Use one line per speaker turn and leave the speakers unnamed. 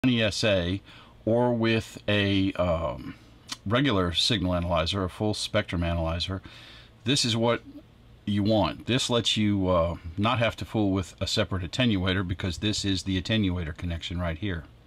ESA or with a regular signal analyzer, a full spectrum analyzer, this is what you want. This lets you not have to fool with a separate attenuator, because this is the attenuator connection right here.